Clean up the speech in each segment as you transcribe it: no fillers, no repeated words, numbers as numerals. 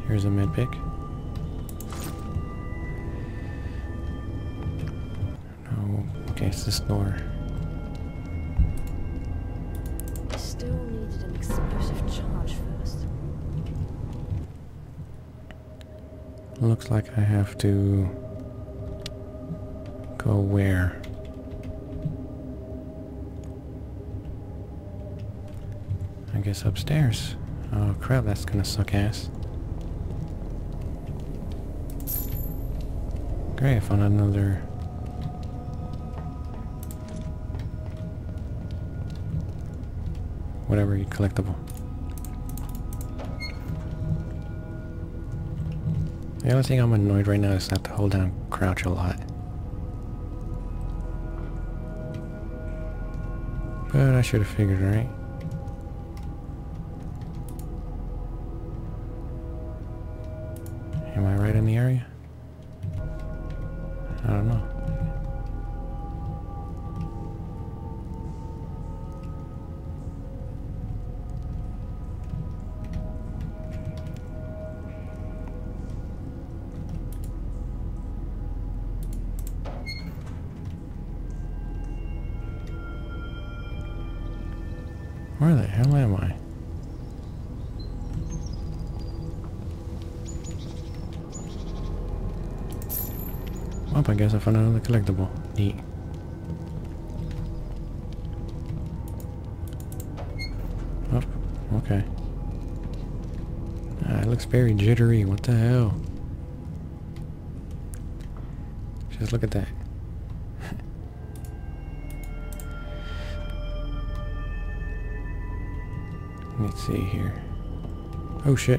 Here's a med pick. No, okay, it's this door. I still needed an explosive charge first. Looks like I have to go where? I guess upstairs. Oh crap, that's gonna suck ass. Great, I found another... whatever collectible. The only thing I'm annoyed right now is not to hold down crouch a lot. But I should have figured, right? Am I right in the area? I don't know. Where the hell am I? Oh, I guess I found another collectible. Neat. Oh, okay. Ah, it looks very jittery. What the hell? Just look at that. Let's see here. Oh shit.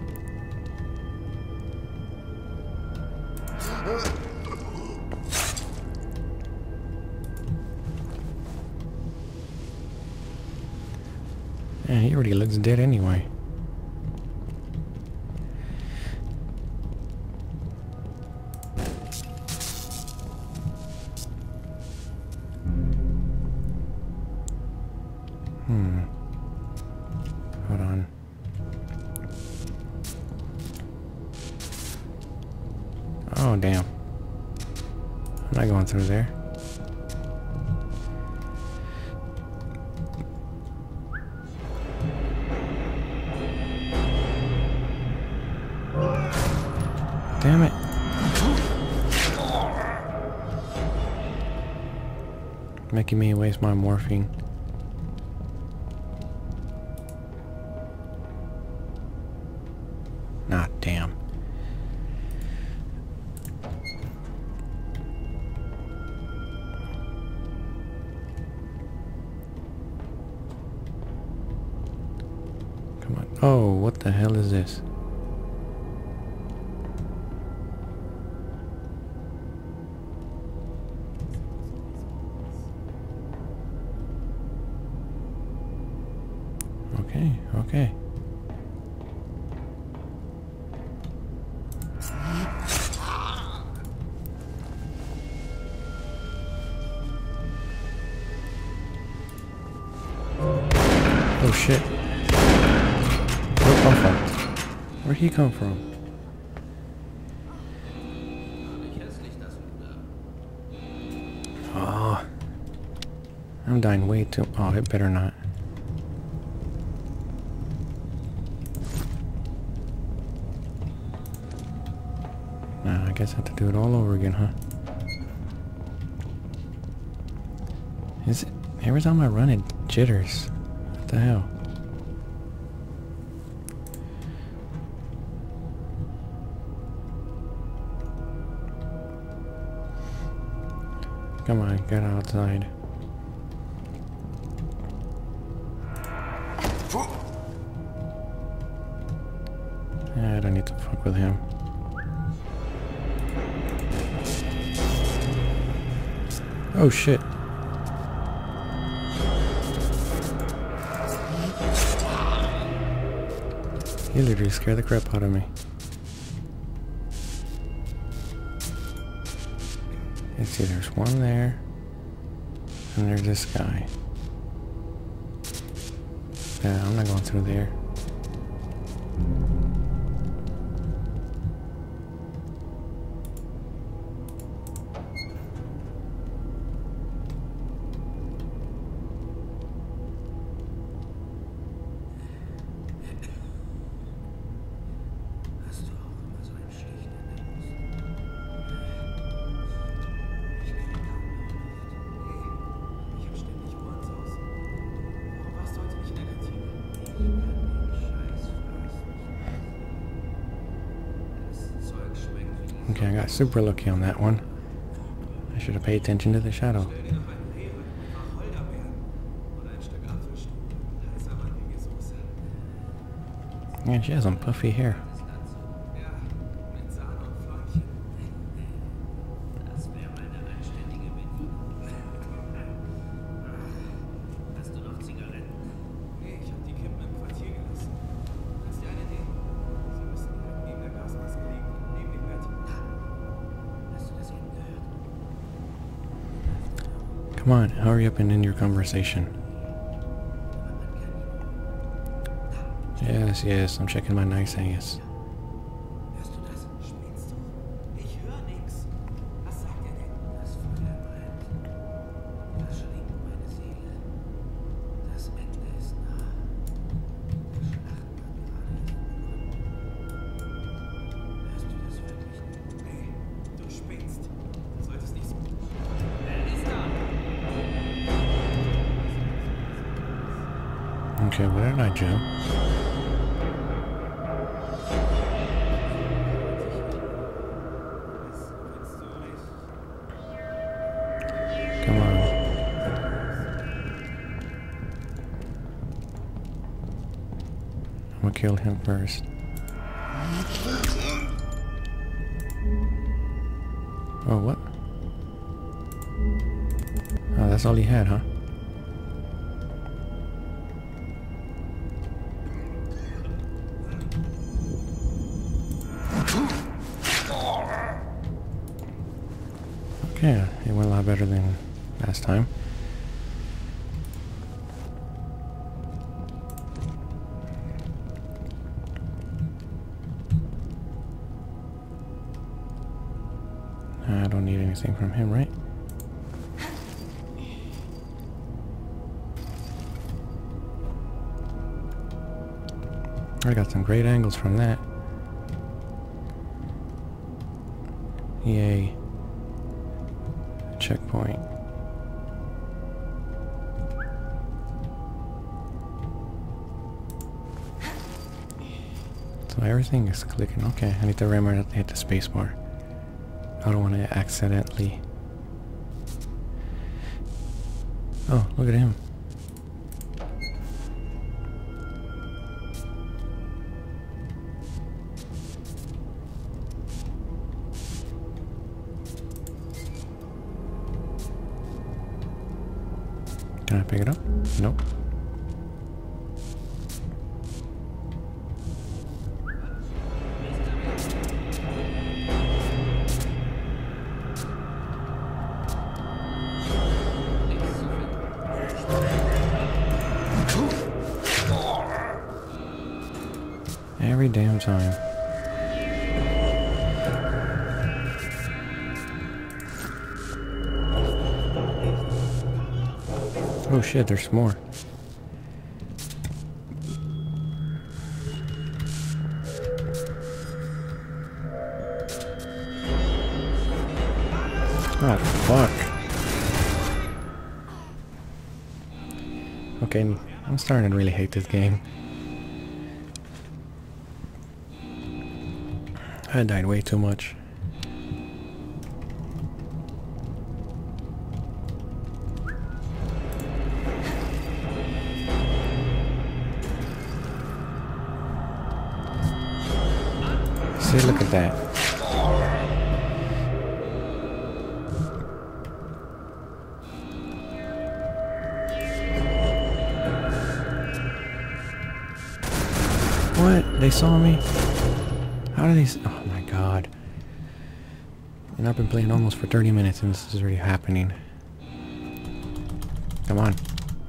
Yeah, he already looks dead anyway. Hold on. Oh, damn. I'm not going through there. Damn it. Making me waste my morphine. Ah, damn. Come on. Oh, what the hell is this? Okay, okay. Oh shit. Where'd he come from? Where'd he come from? Oh. I'm dying way too... Oh, it better not. Nah, I guess I have to do it all over again, huh? Is it... Every time I run it jitters. What the hell? Come on, get outside. I don't need to fuck with him. Oh shit. He literally scared the crap out of me. Let's see, there's one there. And there's this guy. Yeah, I'm not going through there. Okay, I got super lucky on that one. I should have paid attention to the shadow. Yeah, she has some puffy hair. Come on, hurry up and end your conversation. Yes, yes, I'm checking my nice ass. Hörst du das? Spinnst du? Ich höre nix. Was sagt er denn? Das Feuer brennt. Das schlingt meine Seele. Das Ende ist nah. Das Schlachten hat gerade begonnen. Hörst du das wirklich? Nee, du spinnst. Du solltest nicht so. Wer ist da? Okay, where did I jump? Come on. I'm gonna kill him first. Oh, what? Oh, that's all he had, huh? Okay, it went a lot better than last time. I don't need anything from him, right? I got some great angles from that. Yay. Checkpoint. So everything is clicking. Okay, I need to remember to hit the space bar. I don't want to accidentally... Oh, look at him. Can I pick it up? Nope. Every damn time. Oh shit, there's more. Oh fuck. Okay, I'm starting to really hate this game. I died way too much. See, look at that. What? They saw me? How did they oh my god. And I've been playing almost for 30 minutes and this is already happening. Come on.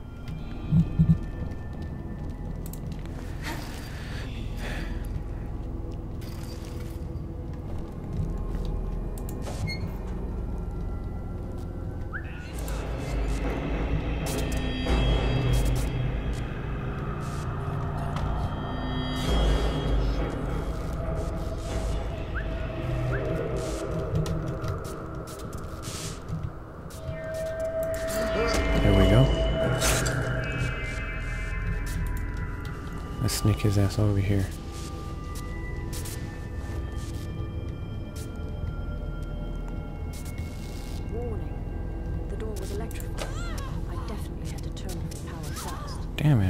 There we go. Let's sneak his ass over here.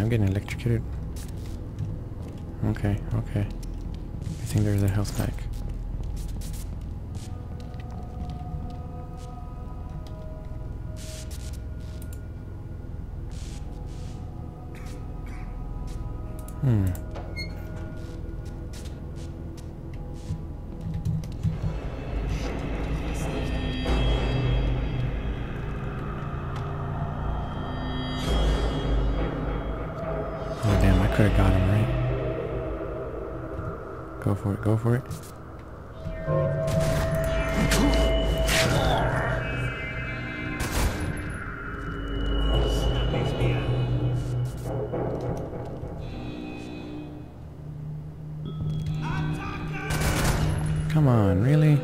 I'm getting electrocuted. Okay, okay. I think there's a health pack. Oh damn, I could have got him, right? Go for it, go for it. Come on, really?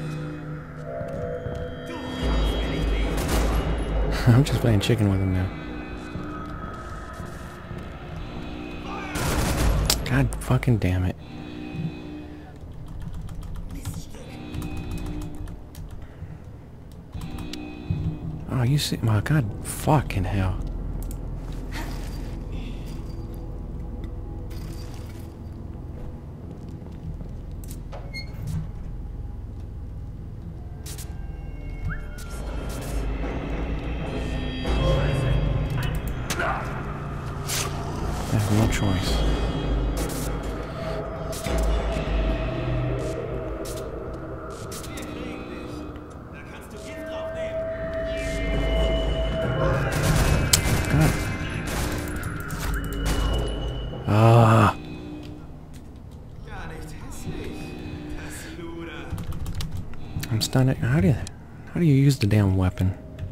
I'm just playing chicken with him now. God fucking damn it. Oh, you see? My God, fucking hell. I have no choice. God. Ah. I'm stunned. How do you use the damn weapon?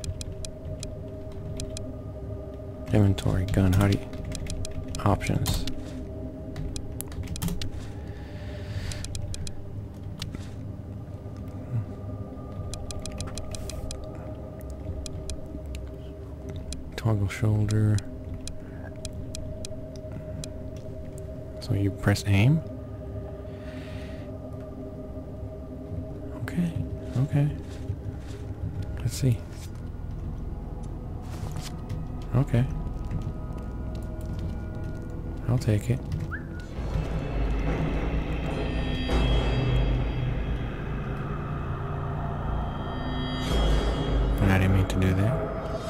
Inventory, gun. How do you? Options. Toggle shoulder. So you press aim? Okay, okay. Let's see. Okay. I'll take it. And I didn't mean to do that.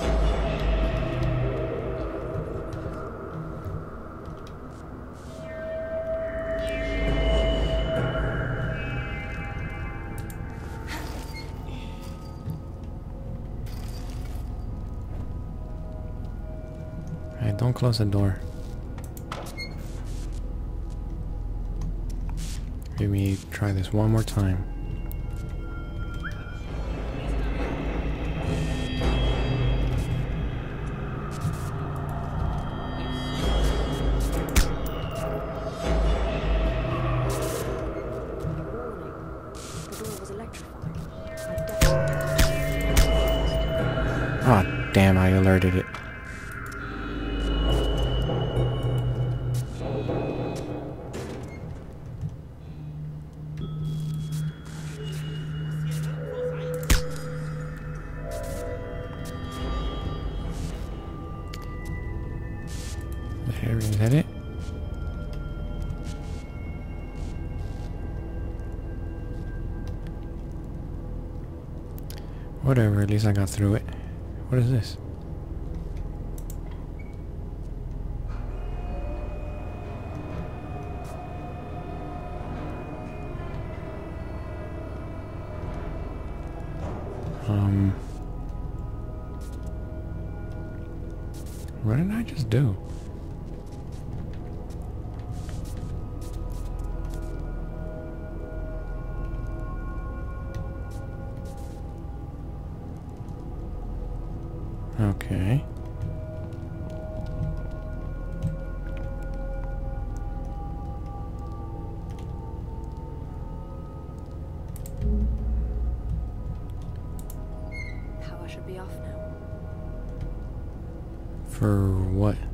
Alright, don't close the door. Let me try this one more time. Oh, damn, I alerted it. There, is that it? Whatever, at least I got through it. What is this? What did I just do? Okay. Power should be off now. For what?